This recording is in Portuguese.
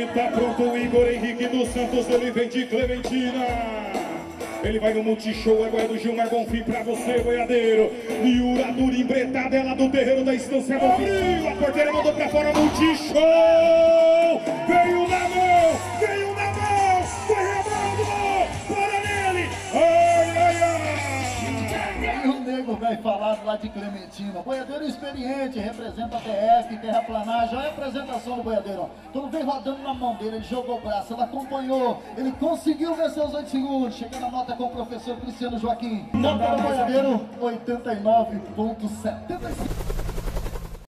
Tá pronto o Igor Henrique dos Santos, ele vem de Clementina. Ele vai no Multishow, é do Gilmar Bonfim pra você, boiadeiro. Miura dura embretada, ela do terreiro da Estância Bonfim. A porteira mandou pra fora, Multishow. Veio na mão, foi remando, bora nele. Ai, ai, ai. E o nego vai falar lá de Clementina. Boiadeiro experiente, representa a TF, terraplanagem. Olha a apresentação do boiadeiro. Tudo vem rodando na mão dele, ele jogou o braço, ela acompanhou. Ele conseguiu vencer os 8 segundos. Chegando a nota com o professor Cristiano Joaquim. Nota do boiadeiro, 89,75.